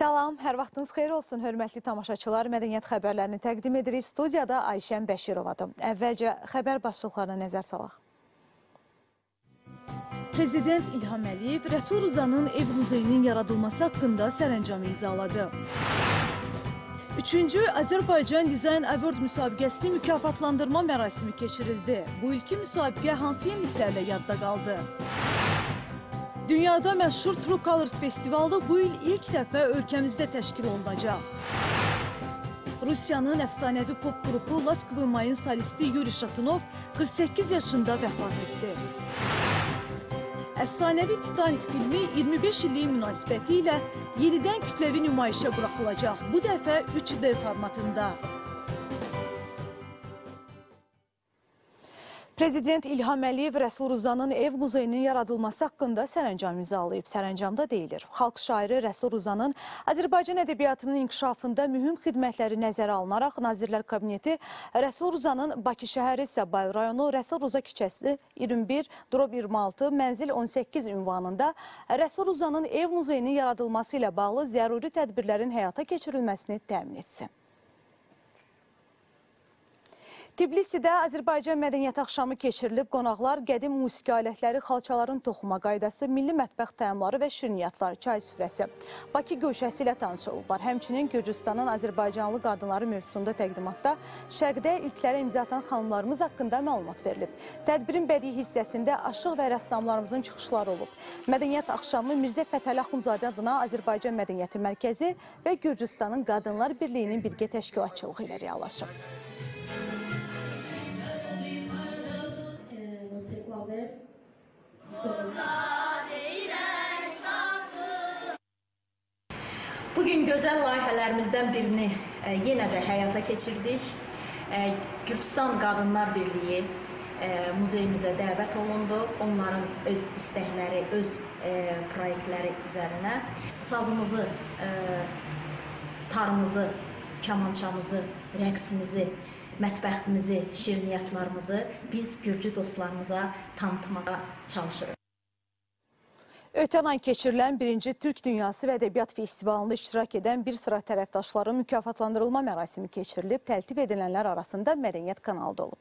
Salam, hər vaxtınız xeyir olsun, hörmətli tamaşaçılar. Mədəniyyət xəbərlərini təqdim edirik. Studiyada Ayşən Bəşirovadır. Əvvəlcə xəbər başlıqlarına nəzər salaq. Prezident İlham Əliyev Rəsul Ruzanın ev muzeyinin yaradılması haqqında sərəncamı imzaladı. 3-cü Azərbaycan Design Award müsabiqəsini mükafatlandırma mərasimi keçirildi. Bu ilki müsabiqə hansı yeniliklərlə yadda qaldı? Dünyada məşhur True Colors Festivalı bu il ilk dəfə ölkəmizdə təşkil olunacaq. Rusiyanın əfsanəvi pop qrupu Latqvi Mayın solisti Yuri Shatunov 48 yaşında vəfat etdi. Əfsanəvi Titanik filmi 25 illik münasibəti ilə yenidən kütləvi nümayişə buraxılacaq. Bu dəfə 3D formatında. Prezident İlham Əliyev Rəsul Ruzanın ev muzeyinin yaradılması haqqında sərəncam imzalayıb. Sərəncamda deyilir, xalq şairi Rəsul Ruzanın Azərbaycan ədəbiyyatının inkişafında mühüm xidmətləri nəzərə alınaraq Nazirlər Kabineti Rəsul Ruzanın Bakı şəhəri Səbail rayonu Rəsul Ruza küçəsi 21/26 mənzil 18 ünvanında Rəsul Ruzanın ev muzeyinin yaradılması ilə bağlı zəruri tədbirlərin həyata keçirilməsini təmin etsin. Tbilisidə Azərbaycan mədəniyyət axşamı keçirilib, qonaqlar qədim musiqi alətləri, xalçaların toxuma qaydası, milli mətbəx təamları və şirniyyatları, çay süfrəsi, Bakı gövşəsi ilə tanışılıblar. Həmçinin Gürcüstanın Azərbaycanlı qadınları mövzusunda təqdimatda Şərqdə ilklərə imza atan xanımlarımız haqqında məlumat verilib. Tədbirin bədii hissəsində aşıq və rəssamlarımızın çıxışları olub. Mədəniyyət axşamı Mirzə Fətəli Axundzadə adına Azərbaycan Mədəniyyəti Mərkəzi və Gürcüstanın Qadınlar Birliyinin birgə təşkilatçılığı ilə reallaşıb. Bugün gözəl layihələrimizdən birini yenə də həyata keçirdik. Gürcüstan Qadınlar Birliyi muzeyimizə dəvət olundu. Onların öz istəkləri, öz proyektləri üzərinə sazımızı, tarımızı, kamançamızı, rəqsimizi, mətbəxtimizi, şirniyyatlarımızı biz Gürcü dostlarımıza tanıtmağa çalışırıq. Ötən ay keçirilən 1-ci Türk Dünyası və Ədəbiyyat Festivalında iştirak edən bir sıra tərəfdaşların mükafatlandırılma mərasimi keçirilib, təltif edilənlər arasında Mədəniyyət kanalı da olub.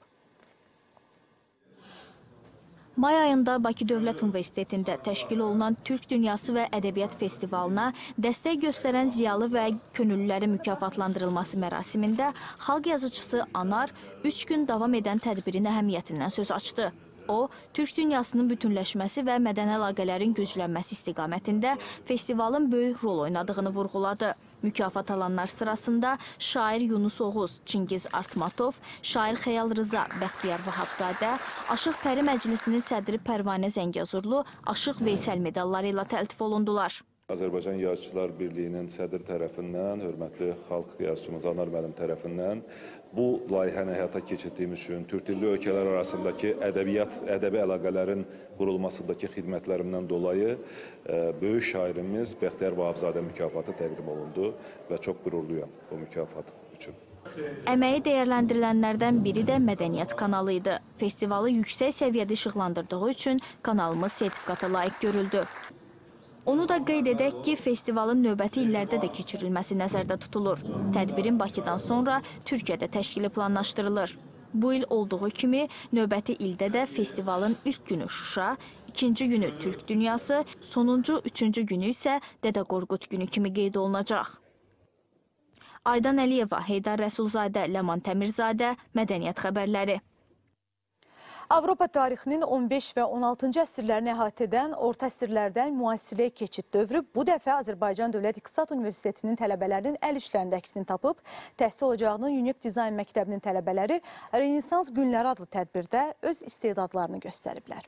May ayında Bakı Dövlət Universitetində təşkil olunan Türk Dünyası və Ədəbiyyat Festivalına dəstək göstərən ziyalı və könüllülərin mükafatlandırılması mərasimində xalq yazıcısı Anar 3 gün davam edən tədbirin əhəmiyyətindən söz açdı. O, Türk dünyasının bütünləşməsi və mədəni əlaqələrin güclənməsi istiqamətində festivalın böyük rol oynadığını vurğuladı. Mükafat alanlar sırasında şair Yunus Oğuz, Çingiz Artmatov, şair Xəyal Rıza, Bəxtiyar Vahabzadə, Aşıq Pəri Məclisinin sədri Pərvanə Zəngəzurlu, Aşıq Veysəl medalları ilə təltif olundular. Azərbaycan Yazıçılar Birliyinin sədr tərəfindən, hörmətli xalq yazıçımız Anar müəllim tərəfindən bu layihəni həyata keçirdiyimiz üçün Türk dilli ölkələr arasındakı ədəbi əlaqələrin qurulmasındakı xidmətlərimdən dolayı böyük şairimiz Bəxtiyar Vahabzadə mükafatı təqdim olundu və çox qürurluyam bu mükafat üçün. Əməyi dəyərləndirilənlərdən biri də Mədəniyyət kanalı idi. Festivalı yüksək səviyyədə işıqlandırdığı üçün kanalımız sertifikata layiq görüldü. Onu da qeyd edək ki, festivalın növbəti illərdə də keçirilməsi nəzərdə tutulur. Tədbirin Bakıdan sonra Türkiyədə təşkili planlaşdırılır. Bu il olduğu kimi növbəti ildə də festivalın ilk günü Şuşa, ikinci günü Türk Dünyası, sonuncu üçüncü günü isə Dədə Qorqud günü kimi qeyd olunacaq. Aydan Əliyeva, Heydar Rəsulzadə, Ləman Təmirzadə, Mədəniyyət xəbərləri. Avropa tarixinin 15 və 16-cı əsrlərini əhatə edən orta əsrlərdən müasirliyə keçid dövrü bu dəfə Azərbaycan Dövlət İqtisad Universitetinin tələbələrinin əl işlərində əksini tapıb, təhsil ocağının Unique Design məktəbinin tələbələri Renesans günləri adlı tədbirdə öz istedadlarını göstəriblər.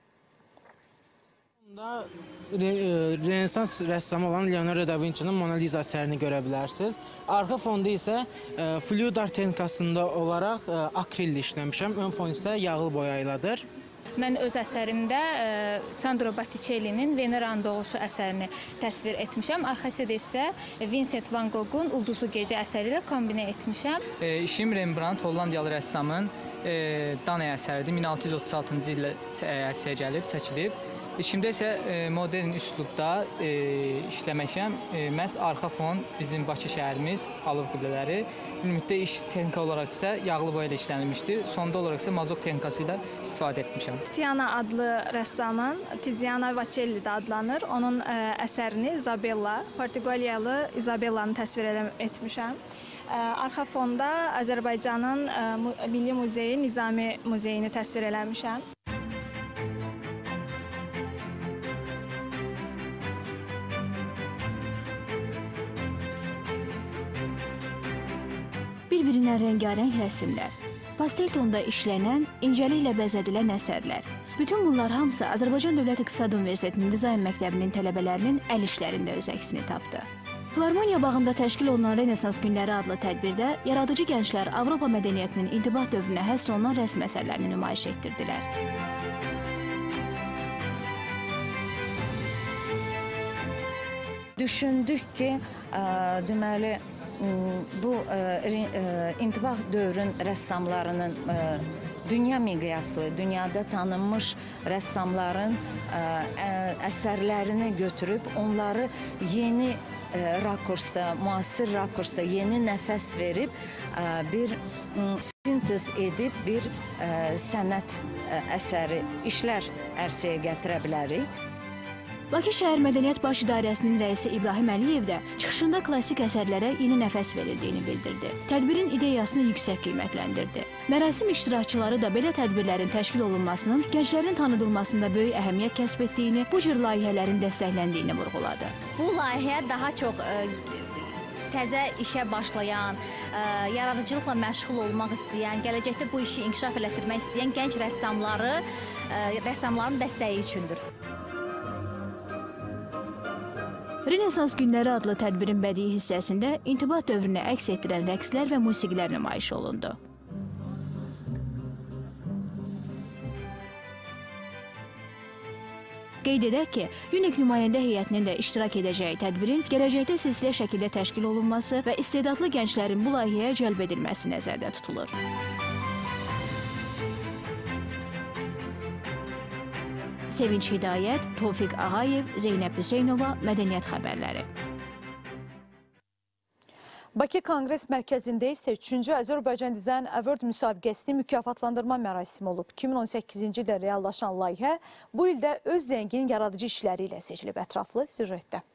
Renesans rəssamı olan Leonardo da Vinci'nin Mona Lisa əsərini görə bilərsiniz. Arxa fonda isə fluid art texnikasında olaraq akrillə işləmişəm. Ön fon isə yağlı boya ilədir. Mən öz əsərimdə Sandro Botticelli'nin Veneranın doğuşu əsərini təsvir etmişəm. Arxasında isə Vincent van Gogh'un Ulduzlu Gecə əsəri ilə kombinə etmişəm. İşim Rembrandt, Hollandiyalı rəssamın Danaya əsəridir. 1636-cı ildə ərsəyə gəlib, çəkilib. Şimdi isə modern üslubda işləməkəm. Məhz arxa fon bizim Bakı şəhərimiz, Alov qiblələri. Ümumiyyətlə iş texnika olaraq isə yağlı boya ilə işlənilmişdir. Sonda olaraq isə mazot texnikası ilə istifadə etmişəm. Tiziana adlı rəssamın, Tiziana Vacelli də adlanır. Onun əsərini Isabella, Portuqaliyalı Isabellanı təsvir etmişəm. Arxa fonda Azərbaycanın Milli Muzeyi, Nizami Muzeyini təsvir eləmişəm. Bir-birindən rəngarəng rəsmlər, pastel tonda işlənən, incəliklə bəzədilən əsərlər. Bütün bunlar hamısı Azərbaycan Dövlət İqtisad Universitetinin Dizayn Məktəbinin tələbələrinin əl işlərində öz əksini tapdı. Filarmoniya bağında təşkil olunan Renesans günləri adlı tədbirdə yaradıcı gənclər Avropa mədəniyyətinin intibah dövrünə həsr olunan rəsm əsərlərini nümayiş etdirdilər. Düşündük ki, deməli, bu intibah dövrün rəssamlarının dünya miqyaslı, dünyada tanınmış rəssamların əsərlərini götürüb onları yeni rakursda, müasir rakursda yeni nəfəs verib bir sintez edib bir sənət əsəri, işlər ərsəyə gətirə bilərik. Bakı Şəhər Mədəniyyət Baş İdarəsinin rəisi İbrahim Əliyev də çıxışında klassik əsərlərə yeni nəfəs verildiyini bildirdi. Tədbirin ideyasını yüksək qiymətləndirdi. Mərasim iştirakçıları da belə tədbirlərin təşkil olunmasının gənclərin tanıdılmasında böyük əhəmiyyət kəsb etdiyini, bu cür layihələrin dəstəkləndiyini vurğuladı. Bu layihə daha çox təzə işə başlayan, yaradıcılıqla məşğul olmaq istəyən, gələcəkdə bu işi inkişaf elətdirmək istəyən gənc rəssamların dəstəyi üçündür. Renesans günləri adlı tədbirin bədii hissəsində intibah dövrünü əks etdirən rəqslər və musiqilər nümayiş olundu. Qeyd edək ki, UNIC nümayəndə heyətinin də iştirak edəcəyi tədbirin gələcəkdə silsilə şəkildə təşkil olunması və istedadlı gənclərin bu layihəyə cəlb edilməsi nəzərdə tutulur. Sevinç Hidayət, Tofiq Ağayev, Zeynəb Hüseynova, Mədəniyyət xəbərləri. Bakı Konqres Mərkəzində isə 3-cü Azərbaycan Dizayn Award müsabiqəsini mükafatlandırma mərasimi olub. 2018-ci ildə reallaşan layihə bu ildə öz zəngin yaradıcı işləri ilə seçilib. Ətraflı süjetdə.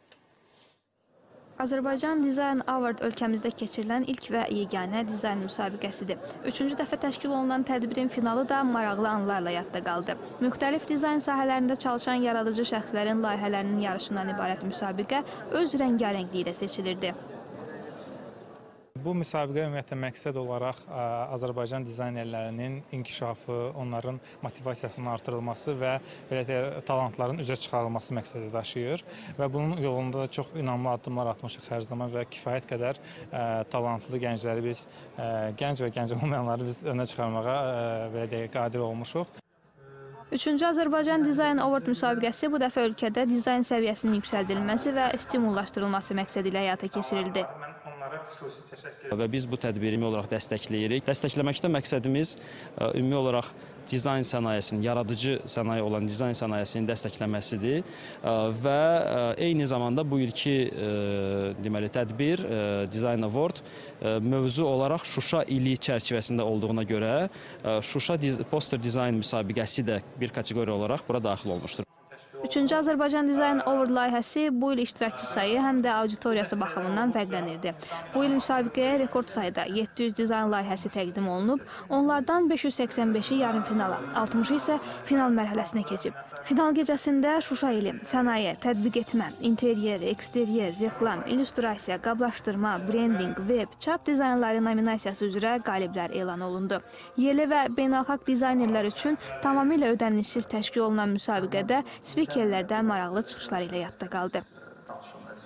Azərbaycan Dizayn Award ölkəmizdə keçirilən ilk və yeganə dizayn müsabiqəsidir. 3-cü dəfə təşkil olunan tədbirin finalı da maraqlı anlarla yadda qaldı. Müxtəlif dizayn sahələrində çalışan yaradıcı şəxslərin layihələrinin yarışından ibarət müsabiqə öz rəngarəngliyi ilə seçilirdi. Bu müsabiqə ümumiyyətlə məqsəd olaraq Azərbaycan dizaynerlərinin inkişafı, onların motivasiyasının artırılması və belə deyək, talantların üzə çıxarılması məqsədi daşıyır. Və bunun yolunda da çox inamlı addımlar atmışıq hər zaman və kifayət qədər talantlı gəncləri biz, gənc və gənc olmayanları biz önə çıxarmağa belə deyək, qadir olmuşuq. 3-cü Azərbaycan Dizayn Award müsabiqəsi bu dəfə ölkədə dizayn səviyyəsinin yüksəldilməsi və stimullaşdırılması məqsədi ilə həyata keçirildi. Və biz bu tədbiri ümumi olaraq dəstəkləyirik. Dəstəkləməkdə məqsədimiz ümumi olaraq dizayn sənayesinin, yaradıcı sənaye olan dizayn sənayesinin dəstəkləməsidir və eyni zamanda bu ilki deməli tədbir Dizayn Award mövzu olaraq Şuşa ili çərçivəsində olduğuna görə Şuşa poster dizayn müsabiqəsi də bir kateqoriya olaraq bura daxil olmuşdur. 3-cü Azərbaycan Dizayn Award layihəsi bu il iştirakçı sayı həm də auditoriyası baxımından fərqlənirdi. Bu il müsabiqəyə rekord sayıda 700 dizayn layihəsi təqdim olunub, onlardan 585-i yarım finala, 60-ı isə final mərhələsinə keçib. Final gecəsində Şuşa ili, sənaye, tətbiq etmə, interyer, eksteryer, reklam, illüstrasiya, qablaşdırma, brending, web, çap dizaynları nominasiyası üzrə qaliblər elan olundu. Yerli və beynəlxalq dizaynerlər üçün tamamilə ödənişsiz təşkil olunan müsabiqədə spikerlərdən maraqlı çıxışlar ilə yadda qaldı.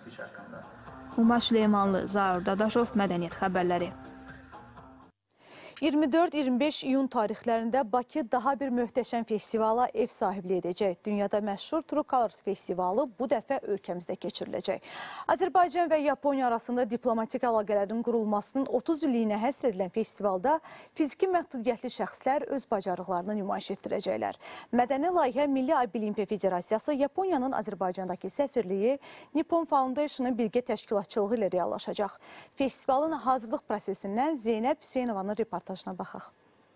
Huma Süleymanlı, Zaur Dadaşov, Mədəniyyət xəbərləri. 24-25 iyun tarixlərində Bakı daha bir möhtəşəm festivala ev sahibliyi edəcək. Dünyada məşhur True Colors festivalı bu dəfə ölkəmizdə keçiriləcək. Azərbaycan və Yaponiya arasında diplomatik əlaqələrin qurulmasının 30 illiyinə həsr edilən festivalda fiziki məhdudiyyətli şəxslər öz bacarıqlarını nümayiş etdirəcəklər. Mədəni layihə Milli Olimpiya Federasiyası, Yaponiyanın Azərbaycandakı səfirliyi, Nippon Foundation'ın birgə təşkilatçılığı ilə reallaşacaq. Festivalın hazırlıq prosesindən Zeynəb Hüseynovanın reportajına baxaq.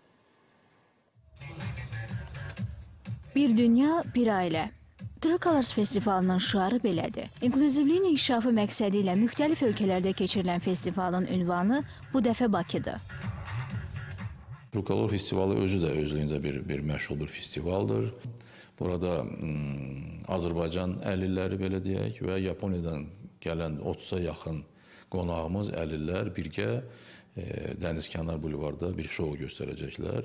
Bir dünya, bir ailə. True Colors festivalının şüarı belədir. İnklüzivliyin inkişafı məqsədi ilə müxtəlif ölkələrdə keçirilən festivalın ünvanı bu dəfə Bakıdır. True Color festivalı özü də özlüyündə bir məşhur bir festivaldır. Burada Azərbaycan əlilləri belə deyək və Yaponiyadan gələn 30-a yaxın qonağımız əlillər birgə Dənizkənar Bulvarda bir şou göstərəcəklər.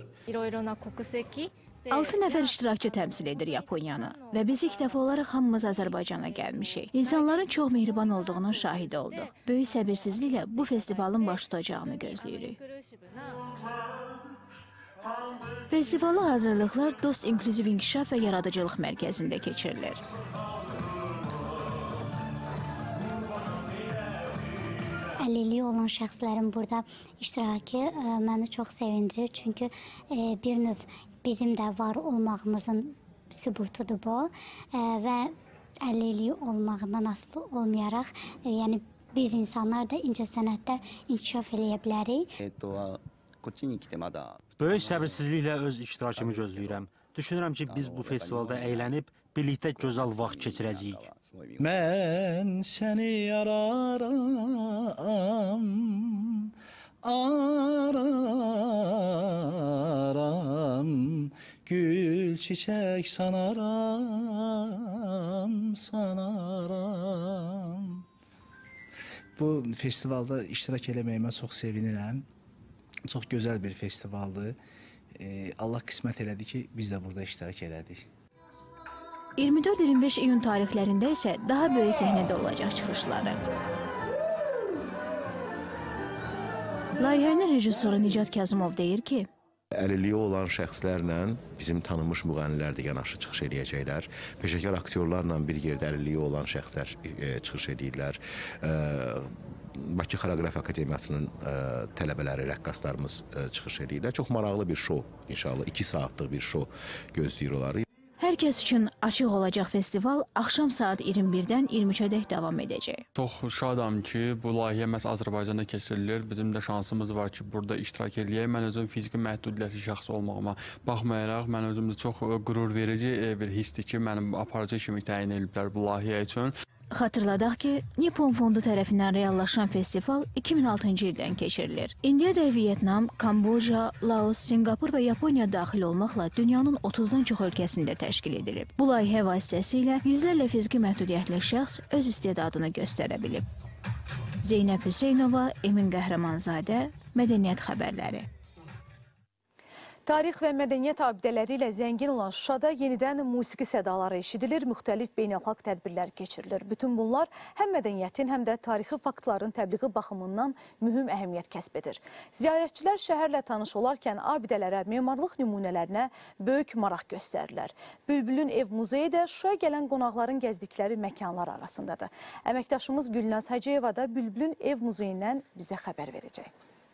6 nəfər iştirakçı təmsil edir Yaponiyanı və biz ilk dəfə olaraq hamımız Azərbaycana gəlmişik. İnsanların çox mehriban olduğunun şahidi olduq. Böyük səbirsizliklə bu festivalın baş tutacağını gözləyirik. Festivala hazırlıqlar Dost İnklüziv İnkişaf və Yaradıcılıq Mərkəzində keçirilir. Əlilliyi olan şəxslərin burada iştirakı məni çox sevindirir. Çünki bir növ bizim də var olmağımızın sübutudur bu və əlilliyi olmağından asılı olmayaraq, yəni biz insanlar da incəsənətdə inkişaf eləyə bilərik. Böyük səbirsizliklə öz iştirakımı gözləyirəm. Düşünürəm ki, biz bu festivalda əylənib, birlikdə gözəl vaxt keçirəcəyik. Mən səni araram, gül çiçək sanaram. Bu festivalda iştirak eləməyimə çox sevinirəm. Çox gözəl bir festivaldır. Allah qismət elədi ki, biz də burada iştirak elədik. 24-25 iyun tarixlərində isə daha böyük səhnədə olacaq çıxışları. Layihənin rejissoru Nicat Kazımov deyir ki, əlilliyi olan şəxslərlə bizim tanınmış müğənnilər də yanaşı çıxış edəcəklər. Peşəkar aktyorlarla bir yerdə əlilliyi olan şəxslər çıxış edirlər. Bakı Xoreografiya Akademiyasının tələbələri, rəqqaslarımız çıxış edirlər. Çox maraqlı bir şou, inşallah 2 saatlıq bir şou gözləyir onları. Hər kəs üçün açıq olacaq festival axşam saat 21-dən 23-ə dək davam edəcək. Çox şadam ki, bu layihə məhz Azərbaycanda keçirilir. Bizim də şansımız var ki, burada iştirak eləyək. Mən özüm fiziki məhdudiyyətli şəxs olmağıma baxmayaraq, mən özümdə çox qürur verici bir hissdir ki, mənim aparıcı kimi təyin ediblər bu layihə üçün. Xatırladaq ki, Nippon Fondu tərəfindən reallaşan festival 2006-cı ildən keçirilir. İndiyədək Vyetnam, Kamboja, Laos, Singapur və Yaponiya daxil olmaqla dünyanın 30-dan çox ölkəsində təşkil edilib. Bu layihə vasitəsilə yüzlərlə fiziki məhdudiyyətli şəxs öz istedadını göstərə bilib. Zeynəb Hüseynova, Emin Qəhrəmanzadə, Mədəniyyət xəbərləri. Tarix və mədəniyyət abidələri ilə zəngin olan Şuşada yenidən musiqi sədaları eşidilir, müxtəlif beynəlxalq tədbirlər keçirilir. Bütün bunlar həm mədəniyyətin, həm də tarixi faktların təbliği baxımından mühüm əhəmiyyət kəsb edir. Ziyarətçilər şəhərlə tanış olarkən abidələrə, memarlıq nümunələrinə böyük maraq göstərirlər. Bülbülün Ev Muzeyi də Şuşaya gələn qonaqların gəzdikləri məkanlar arasındadır. Əməkdaşımız Gülnaz Hacıyeva da Bülbülün Ev Muzeyindən bizə xəbər verəcək.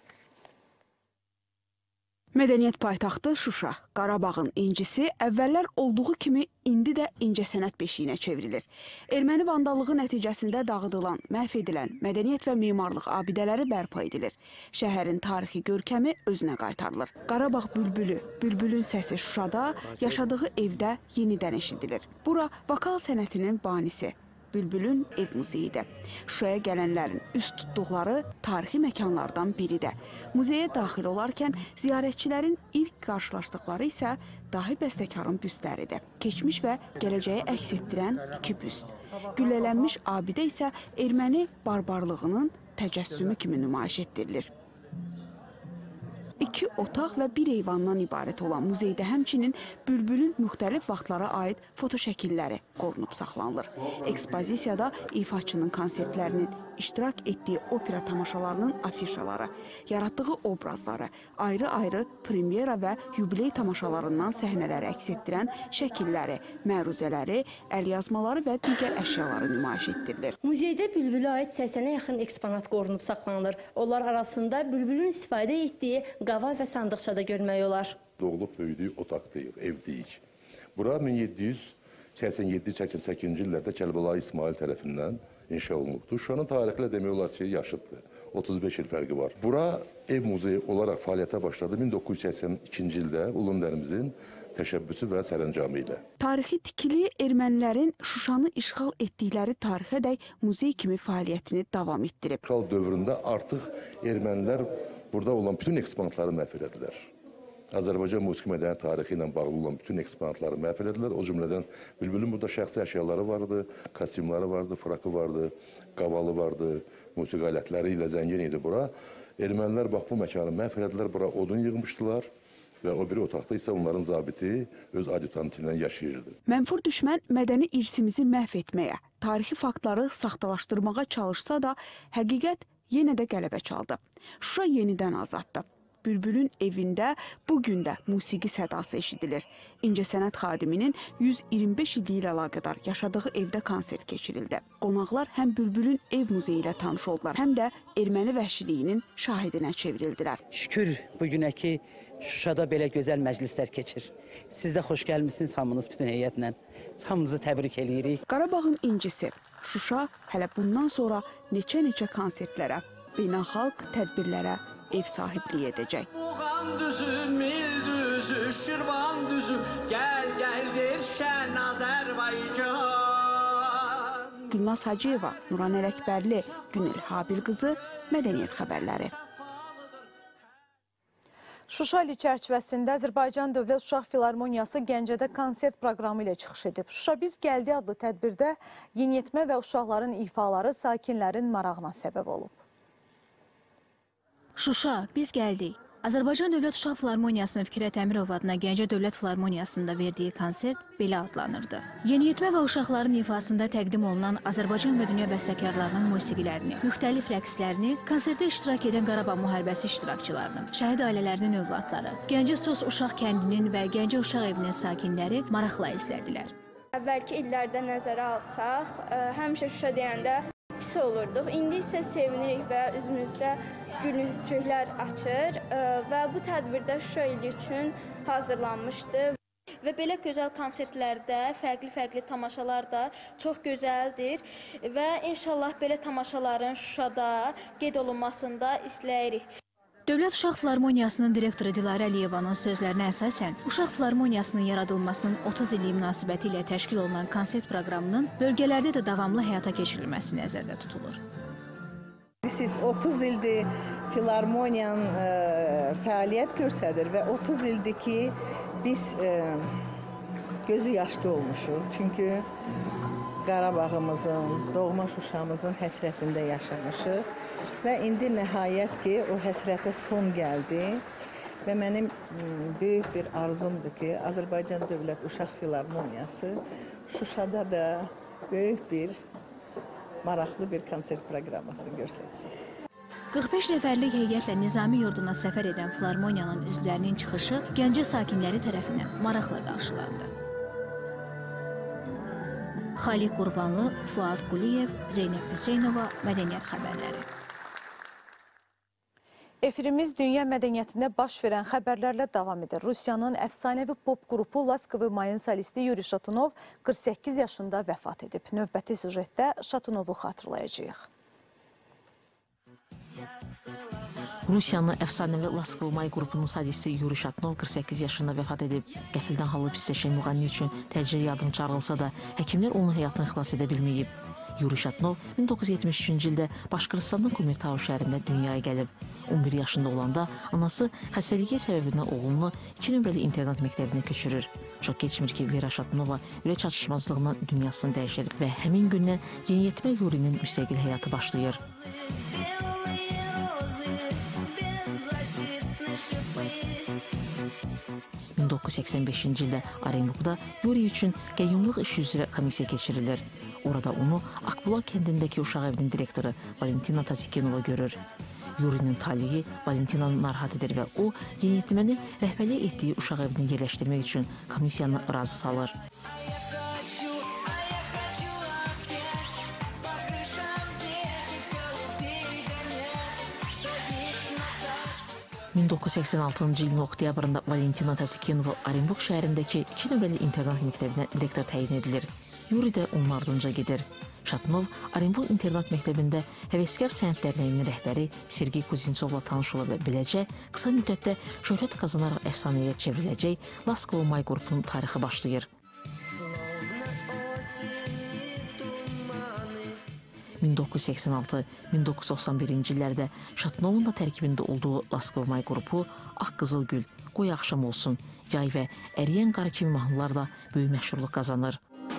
Mədəniyyət paytaxtı Şuşa, Qarabağın incisi əvvəllər olduğu kimi indi də incəsənət beşiyinə çevrilir. Erməni vandallığı nəticəsində dağıdılan, məhv edilən mədəniyyət və memarlıq abidələri bərpa edilir. Şəhərin tarixi görkəmi özünə qaytarılır. Qarabağ bülbülü, bülbülün səsi Şuşada, yaşadığı evdə yenidən eşidilir. Bura vokal sənətinin banisi. Bülbülün Ev Muzeyidir. Şuşaya gələnlərin üst tutduqları tarixi məkanlardan biridir. Muzeyə daxil olarkən ziyarətçilərin ilk qarşılaşdıqları isə dahi bəstəkarın büstləridir. Keçmiş və gələcəyi əks etdirən 2 büst. Güllələnmiş abidə isə erməni barbarlığının təcəssümü kimi nümayiş etdirilir. 2 otaq və 1 eyvandan ibarət olan muzeydə həmçinin bülbülün müxtəlif vaxtlara aid fotoşəkilləri qorunub saxlanılır. Ekspozisiyada ifaçının konsertlərinin, iştirak etdiyi opera tamaşalarının afişaları, yaratdığı obrazları, ayrı-ayrı premyera və yubiley tamaşalarından səhnələri əks etdirən şəkilləri, məruzələri, əlyazmaları və digər əşyaları nümayiş etdirilir. Muzeydə bülbülə aid 80-ə yaxın eksponat qorunub saxlanılır. Onlar arasında bülbülün istifadə etdiyi qava və sandıqçada görmək olar. Doğulub böyüdüyü otaqdayıq, evdəyik. Bura 1787-88-ci illərdə Kərbəlayı İsmail tərəfindən inşa olunubdur. Şuşanın tarixlə demək olar ki, yaşıddır. 35 il fərqi var. Bura ev muzeyi olaraq fəaliyyətə başladı 1982-ci ildə Ulu Öndərimizin təşəbbüsü və sərəncamı ilə. Tarixi tikili ermənilərin Şuşanı işğal etdikləri tarixədək muzey kimi fəaliyyətini davam etdirib. İşğal dövründə artıq ermənilər burada olan bütün eksponatları məhv elədilər. Azərbaycan musiqi mədəniyyət tarixi ilə bağlı olan bütün eksponatları məhv elədilər. O cümlədən bülbülün burada şəxsi əşyaları vardı, kostyumları vardı, frakı vardı, qavalı vardı, musiqi alətləri ilə zəngin idi bura. Ermənilər bax bu məkanı məhv elədilər, bura odun yığmışdılar və o biri otaqda isə onların zabiti öz adjutanı ilə yaşayırdı. Mənfur düşmən mədəni irsimizi məhv etməyə, tarixi faktları saxtalaşdırmağa çalışsa da, həqiqət yenə də qələbə çaldı. Şuşa yenidən azaddı. Bülbülün evində bugün də musiqi sədası eşidilir. İncəsənət xadiminin 125 illiyi ilə əlaqədar yaşadığı evdə konsert keçirildi. Qonaqlar həm Bülbülün ev muzeyi ilə tanış oldular, həm də erməni vəhşiliyinin şahidinə çevrildilər. Şükür bugünə ki, Şuşada belə gözəl məclislər keçir. Siz də xoş gəlmişsiniz hamınız bütün heyətlə. Hamınızı təbrik edirik. Qarabağın incisi Şuşa hələ bundan sonra neçə konsertlərə, beynəlxalq tədbirlərə ev sahibliyi edəcək. Muğan düzü, mil düzü, Şirvan düzü, gəl şən Azərbaycan. Gülnaz Hacıyeva, Nuran Ələkbərli, Günel Habil qızı, Mədəniyyət xəbərləri. Şuşa ili çərçivəsində Azərbaycan Dövlət Uşaq Filarmoniyası Gəncədə konsert proqramı ilə çıxış edib. Şuşa Biz Gəldi adlı tədbirdə yeniyetmə və uşaqların ifaları sakinlərin marağına səbəb olub. Şuşa, biz gəldik. Azərbaycan Dövlət Uşaq Filarmoniyasının Fikrət Əmirov adına Gəncə Dövlət Filarmoniyasında verdiyi konsert belə adlanırdı. Yeniyetmə və uşaqların ifasında təqdim olunan Azərbaycan və dünya bəstəkarlarının musiqilərini, müxtəlif rəqslərini, konsertdə iştirak edən Qarabağ müharibəsi iştirakçılarının, şəhid ailələrinin övladları, Gəncə Sos Uşaq kəndinin və Gəncə Uşaq evinin sakinləri maraqla izlədilər. Əvvəlki illərdə nəzərə alsaq, həmişə Şuşa deyəndə pis olurduq. İndi isə sevinirik və üzümüzdə gülüncüklər açır və bu tədbirdə Şuşa ili üçün hazırlanmışdı. Və belə gözəl konsertlərdə fərqli tamaşalar da çox gözəldir və inşallah belə tamaşaların Şuşada qeyd olunmasında istəyirik. Dövlət Uşaq Filarmoniyasının direktoru Dilarə Əliyevanın sözlərinə əsasən, Uşaq Filarmoniyasının yaradılmasının 30 illiyi münasibəti ilə təşkil olunan konsert proqramının bölgələrdə də davamlı həyata keçirilməsi nəzərdə tutulur. Siz 30 ildir Filarmoniyanın fəaliyyət göstərir və 30 ildir ki, biz gözü yaşlı olmuşuq. Çünki Qarabağımızın, doğma Şuşamızın həsrətində yaşamışıq və indi nəhayət ki, o həsrətə son gəldi və mənim böyük bir arzumdur ki, Azərbaycan Dövlət Uşaq Filarmoniyası Şuşada da böyük bir maraqlı bir konsert proqramasını göstərsin. 45 nəfərlik heyətlə Nizami yurduna səfər edən Filarmoniyanın üzvlərinin çıxışı Gəncə sakinləri tərəfindən maraqla qarşılandı. Xaliq Qurbanlı, Fuad Quliyev, Zeynəb Hüseynova, Mədəniyyət xəbərləri. Efirimiz dünya mədəniyyətində baş verən xəbərlərlə davam edir. Rusiyanın əfsanəvi pop qrupu Laskovoy Mayın solisti Yuri Şatunov 48 yaşında vəfat edib. Növbəti süjetdə Şatunovu xatırlayacağıq. Rusiyanın əfsanəvi Laskovoy May qrupunun solisti Yuri Şatunov 48 yaşında vəfat edib. Qəfildən halı pisləşən müğənni üçün təcili yardım çağrılsa da, həkimlər onun həyatını xilas edə bilməyib. Yuri Şatunov 1973-cü ildə Başqırıstanın Kumirtau şəhərində dünyaya gəlib. 11 yaşında olanda anası xəstəliyi səbəbindən oğlunu 2 nömrəli internat məktəbinə köçürür. Çox keçmir ki, Vera Şatunova ürək çatışmazlığının dünyasını dəyişir və həmin gündən yeniyetmə Yurinin müstəqil həyatı başlayır. 1985-ci ildə Orenburqda Yuri üçün qəyyumluq işi üzrə komissiya keçirilir. Orada onu Akbulaq kəndindəki uşaq evinin direktoru Valentina Tazikinova görür. Yurinin taliyi Valentinanı narahat edir və o, yeniyetməni rəhbərlik etdiyi uşaq evini yerləşdirmək üçün komissiyanı razı salır. 1986-cı ilin oktyabrında Valentina Tazikinova Orenburq şəhərindəki 2 nömrəli internat məktəbinə direktor təyin edilir. Yuri də onun ardınca gedir. Şatnov Orenburq internat məktəbində Həvəskar Sənət Dərnəyinin rəhbəri Sergey Kuznetsovla tanış olur və beləcə qısa müddətdə şöhrət qazanaraq əfsanəyə çevriləcək Laskovo May qrupunun tarixi başlayır. 1986-1991-ci illərdə Şatnovun da tərkibində olduğu Laskov May qrupu Ağ Qızıl Gül, Qoy Axşam Olsun, Yay və Əriyən Qarı kimi mahnılarla böyük məşhurluq qazanır.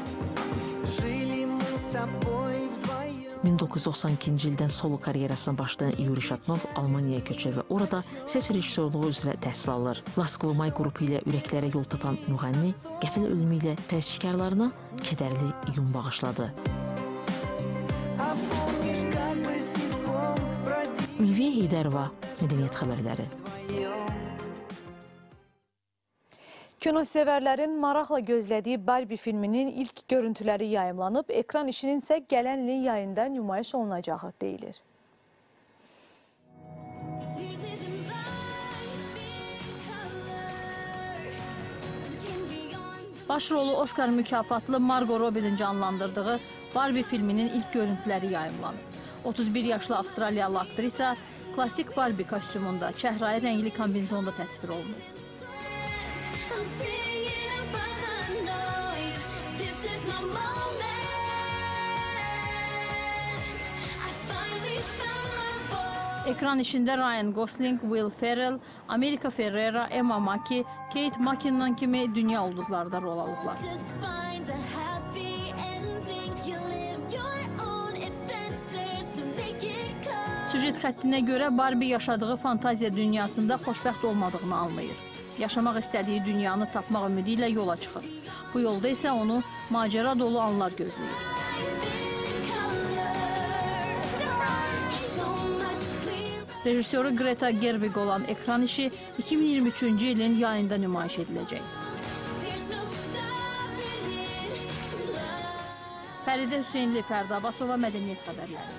1992-ci ildən solo karyerasına başlayan Yuri Şatnov Almaniyaya köçür və orada səs rejissorluğu üzrə təhsil alır. Laskov May qrupu ilə ürəklərə yol tapan müğənni qəfil ölümü ilə pərəstişkarlarına kədərli iyun bağışladı. Ülviyə Heydərova, Mədəniyyət xəbərləri. Kinosevərlərin maraqla gözlədiyi Barbie filminin ilk görüntüləri yayımlanıb, ekran işinin isə gələn ilin yayında nümayiş olunacağı deyilir. Başrolu Oscar mükafatlı Margot Robbie'nin canlandırdığı Barbie filminin ilk görüntüləri yayımlanıb. 31 yaşlı Avstraliyalı aktrisa klasik Barbie kostyumunda, çəhrayı rəngli kombinzonda təsvir olunub. Ekran işində Ryan Gosling, Will Ferrell, America Ferrera, Emma Mackey, Kate McKinnon kimi dünya ulduzları da rol alıblar. Süjet xəttinə görə Barbie yaşadığı fantaziya dünyasında xoşbəxt olmadığını anlayır. Yaşamaq istədiyi dünyanı tapmaq ümidi ilə yola çıxır. Bu yolda isə onu macəra dolu anlar gözləyir. Rejissoru Greta Gerwig olan ekran işi 2023-cü ilin yayında nümayiş ediləcək. Fəridə Hüseynli, Fərda Abbasova, Mədəniyyət xəbərləri.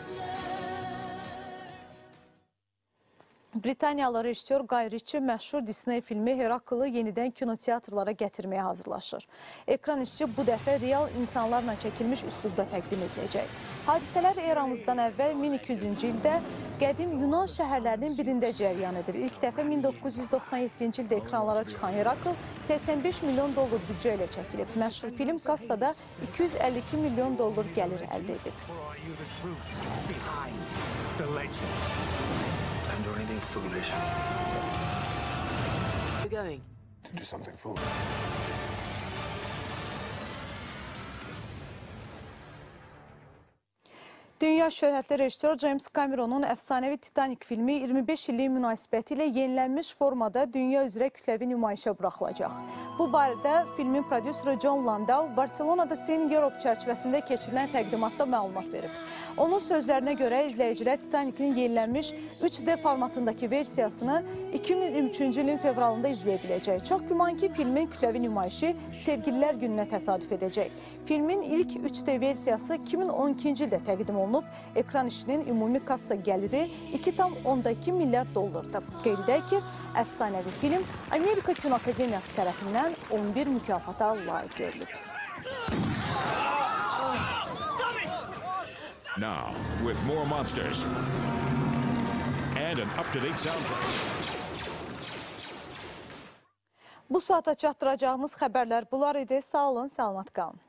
Britaniyalı rejissor Guy Ritchie məşhur Disney filmi Heraklı yenidən kinoteatrlara gətirməyə hazırlaşır. Ekran işçi bu dəfə real insanlarla çəkilmiş üslubda təqdim ediləcək. Hadisələr eramızdan əvvəl 1200-cü ildə qədim Yunan şəhərlərinin birində cəryan edir. İlk dəfə 1997-ci ildə ekranlara çıxan Herakl 85 milyon dollar büdcə ilə çəkilib. Məşhur film kassada 252 milyon dollar gəlir əldə edib. Do anything foolish. Where are you going? To do something foolish. Dünya şöhrətli rejissor James Cameron'un əfsanəvi Titanic filmi 25 illik münasibəti ilə yenilənmiş formada dünya üzrə kütləvi nümayişə buraxılacaq. Bu barədə filmin prodüseri John Landau Barcelona'da Seine Europe çərçivəsində keçirilən təqdimatda məlumat verib. Onun sözlərinə görə izləyicilər Titanic'in yenilənmiş 3D formatındakı versiyasını 2023-cü ilin fevralında izləyə biləcək. Çox güman ki, filmin kütləvi nümayişi Sevgililər gününə təsadüf edəcək. Filmin ilk 3D versiyası 2012-ci ildə təqdim olunub. Ekran işinin ümumi kassa gəliri 2,2 milyard dollardır. Qeyd edək ki, əfsanəvi film Amerika Kino Akademiyası tərəfindən 11 mükafata layiq görülüb. Now, with more monsters and an up-to-date soundtrack. Bu saata çatdıracağımız xəbərlər bunlar idi. Sağ olun, salamat qalın.